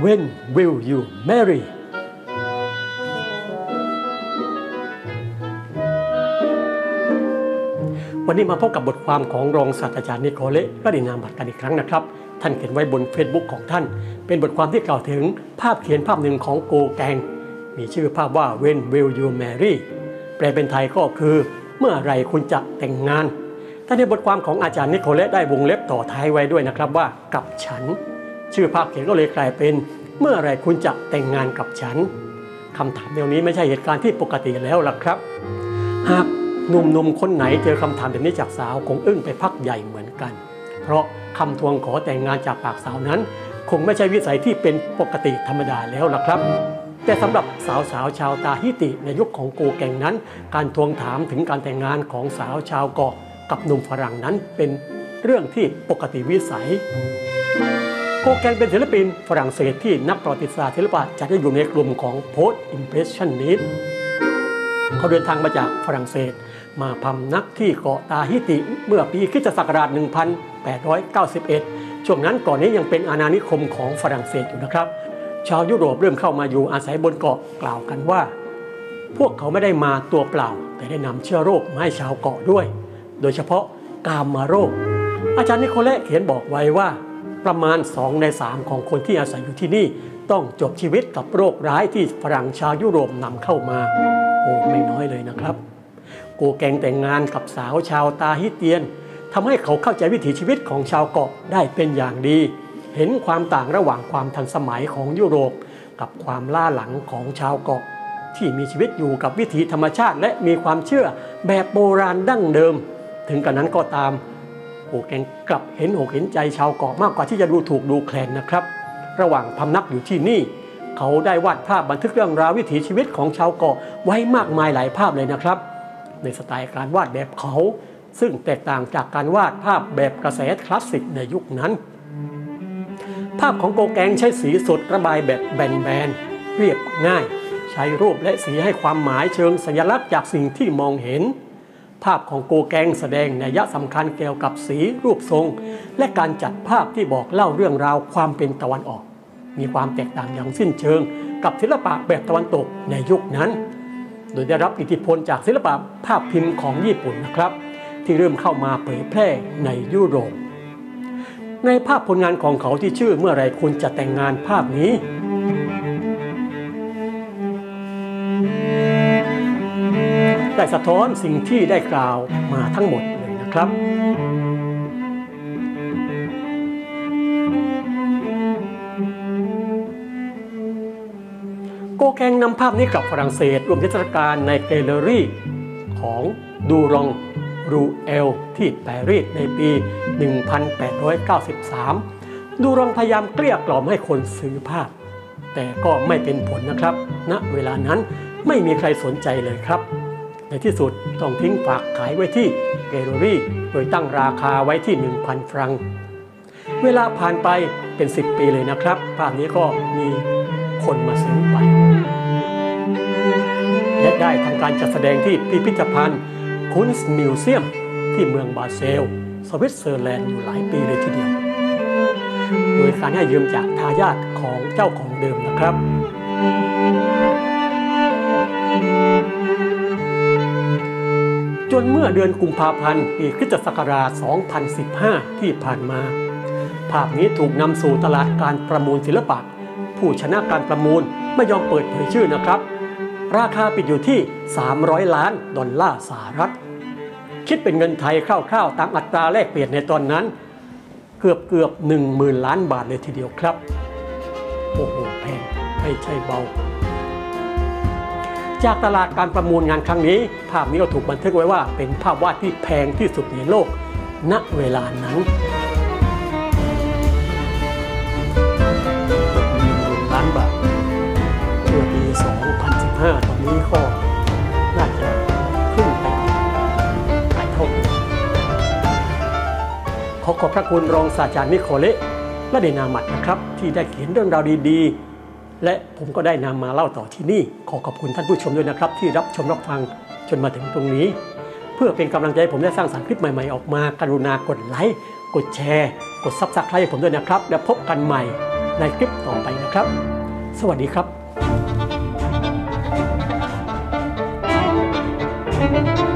When will you marry วันนี้มาพบกับบทความของรองศาสตราจารย์นิโคเละระดินามัดกันอีกครั้งนะครับท่านเขียนไว้บน Facebook ของท่านเป็นบทความที่กล่าวถึงภาพเขียนภาพหนึ่งของโกแกงมีชื่อภาพว่า When will you marry แปลเป็นไทยก็คือเมื่อไรคุณจะแต่งงานแต่ในบทความของอาจารย์นิโคเละได้วงเล็บต่อท้ายไว้ด้วยนะครับว่ากับฉันชื่อภาพเขียนก็เลยกลายเป็นเมื่อไรคุณจะแต่งงานกับฉันคำถามแนวนี้ไม่ใช่เหตุการณ์ที่ปกติแล้วล่ะครับหากหนุ่มๆคนไหนเจอคำถามแบบนี้จากสาวคงอึ้งไปพักใหญ่เหมือนกันเพราะคำทวงขอแต่งงานจากปากสาวนั้นคงไม่ใช่วิสัยที่เป็นปกติธรรมดาแล้วล่ะครับแต่สำหรับสาวชาวตาฮิติในยุคของโกแกงนั้นการทวงถามถึงการแต่งงานของสาวชาวเกาะกับหนุ่มฝรั่งนั้นเป็นเรื่องที่ปกติวิสัยโกแกงเป็นศิลปินฝรั่งเศสที่นักประวัติศาสตร์ศิลปะจัดให้อยู่ในกลุ่มของ Post Impressionist เขาเดินทางมาจากฝรั่งเศสมาพำนักที่เกาะตาฮิติเมื่อปีคริสตศักราช 1891 ช่วงนั้นเกาะนี้ยังเป็นอาณานิคมของฝรั่งเศสอยู่นะครับชาวยุโรปเริ่มเข้ามาอยู่อาศัยบนเกาะกล่าวกันว่าพวกเขาไม่ได้มาตัวเปล่าแต่ได้นำเชื้อโรคมาให้ชาวเกาะด้วยโดยเฉพาะกามโรคอาจารย์นิโคเละเขียนบอกไว้ว่าประมาณ2 ใน 3ของคนที่อาศัยอยู่ที่นี่ต้องจบชีวิตกับโรคร้ายที่ฝรั่งชาวยุโรปนำเข้ามาโอ้ไม่น้อยเลยนะครับโกแกงแต่งงานกับสาวชาวตาฮิเตียนทำให้เขาเข้าใจวิถีชีวิตของชาวเกาะได้เป็นอย่างดีเห็นความต่างระหว่างความทันสมัยของยุโรปกับความล่าหลังของชาวเกาะที่มีชีวิตอยู่กับวิถีธรรมชาติและมีความเชื่อแบบโบราณดั้งเดิมถึงกระนั้นก็ตามโกแกงกลับเห็นอกเห็นใจชาวเกาะมากกว่าที่จะดูถูกดูแคลนนะครับระหว่างพำนักอยู่ที่นี่เขาได้วาดภาพบันทึกเรื่องราววิถีชีวิตของชาวเกาะไว้มากมายหลายภาพเลยนะครับในสไตล์การวาดแบบเขาซึ่งแตกต่างจากการวาดภาพแบบกระแสคลาสสิกในยุคนั้นภาพของโกแกงใช้สีสดระบายแบบแบนๆเรียบง่ายใช้รูปและสีให้ความหมายเชิงสัญลักษณ์จากสิ่งที่มองเห็นภาพของโกแกงแสดงนัยสำคัญเกี่ยวกับสีรูปทรงและการจัดภาพที่บอกเล่าเรื่องราวความเป็นตะวันออกมีความแตกต่างอย่างสิ้นเชิงกับศิลปะแบบตะวันตกในยุคนั้นโดยได้รับอิทธิพลจากศิลปะภาพพิมพ์ของญี่ปุ่นนะครับที่เริ่มเข้ามาเผยแพร่ในยุโรปในภาพผลงานของเขาที่ชื่อเมื่อไรคุณจะแต่งงานภาพนี้ได้สะท้อนสิ่งที่ได้กล่าวมาทั้งหมดเลยนะครับโกแกงนำภาพนี้กลับฝรั่งเศสรวมนิทรรศการในแกลเลอรี่ของดูรองรูเอลที่ปารีสในปี 1893 ดูรองพยายามเกลี้ยกล่อมให้คนซื้อภาพแต่ก็ไม่เป็นผลนะครับณเวลานั้นไม่มีใครสนใจเลยครับในที่สุดต้องทิ้งฝากขายไว้ที่แกลเลอรี่โดยตั้งราคาไว้ที่ 1,000 ฟรังเวลาผ่านไปเป็น 10 ปีเลยนะครับภาพนี้ก็มีคนมาซื้อไปและได้ทำการจัดแสดงที่พิพิธภัณฑ์คุนส์มิวเซียมที่เมืองบาเซลสวิตเซอร์แลนด์อยู่หลายปีเลยทีเดียวโดยการให้ยืมจากทายาทของเจ้าของเดิมนะครับจนเมื่อเดือนกุมภาพันธ์ปีคริสตศักราช 2015 ที่ผ่านมาภาพนี้ถูกนำสู่ตลาดการประมูลศิลปะผู้ชนะการประมูลไม่ยอมเปิดเผยชื่อนะครับราคาปิดอยู่ที่$300 ล้านสหรัฐคิดเป็นเงินไทยคร่าวๆตามอัตราแลกเปลี่ยนในตอนนั้นเกือบ 10,000 ล้านบาทเลยทีเดียวครับโอ้โหแพงไม่ใช่เบาจากตลาดการประมูลงานครั้งนี้ภาพนี้ก็ถูกบันทึกไว้ว่าเป็นภาพวาดที่แพงที่สุดในโลกณเวลานั้น10,000 ล้านบาทเมื่อปี 2015 ตอนนี้ก็น่าจะขึ้นไปหลายเท่าตัวขอบพระคุณรองศาสตราจารย์นิโคเละระดินามัดนะครับที่ได้เขียนเรื่องราวดีๆและผมก็ได้นำมาเล่าต่อที่นี่ขอบคุณท่านผู้ชมด้วยนะครับที่รับชมรับฟังจนมาถึงตรงนี้เพื่อเป็นกำลังใจให้ผมได้สร้างสรรค์คลิปใหม่ๆออกมากรุณากดไลค์กดแชร์กด Subscribe ให้ผมด้วยนะครับแล้วพบกันใหม่ในคลิปต่อไปนะครับ สวัสดีครับ Thank you.